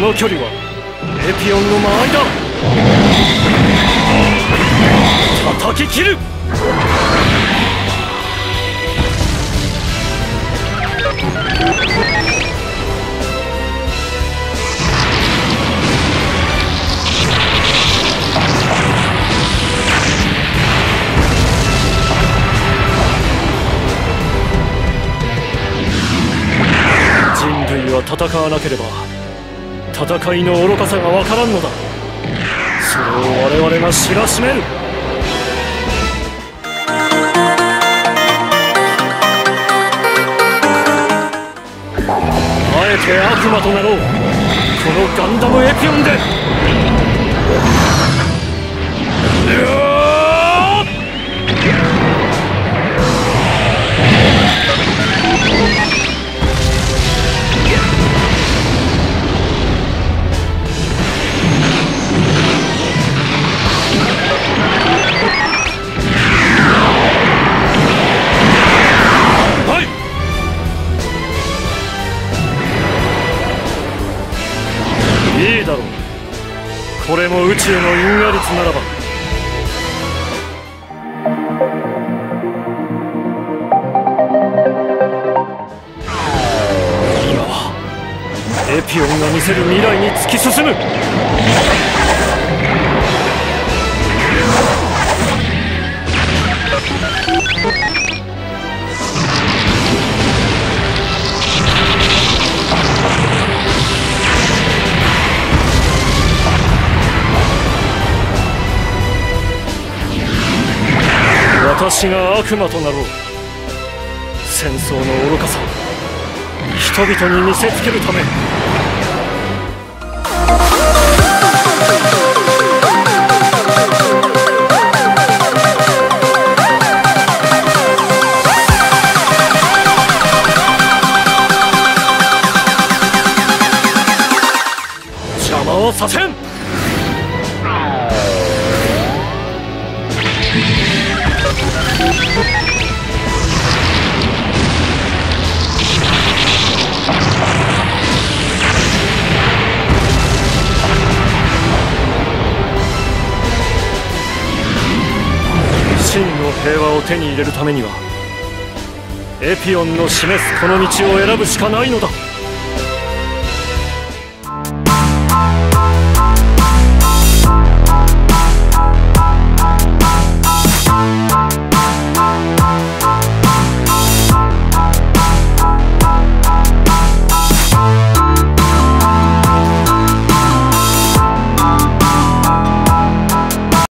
の距離はエピオンの間合いだ。叩き切る。人類は戦わなければ戦いの愚かさがわからんのだ。それを我々が知らしめる。あえて悪魔となろう。このガンダムエピオンで。いいだろう。これも宇宙の因果率ならば。今はエピオンが見せる未来に突き進む。私が悪魔となろう。戦争の愚かさを人々に見せつけるため。邪魔をさせん。真の平和を手に入れるためにはエピオンの示すこの道を選ぶしかないのだ。